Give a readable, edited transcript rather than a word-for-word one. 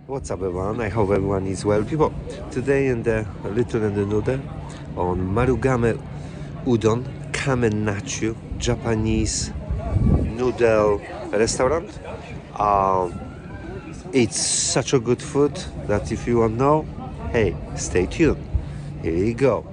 What's up everyone, I hope everyone is well. People, today in the Little and the Noodle on Marugame Udon, Kamen Nachu, Japanese noodle restaurant. It's such a good food that if you want to know, hey, stay tuned. Here you go.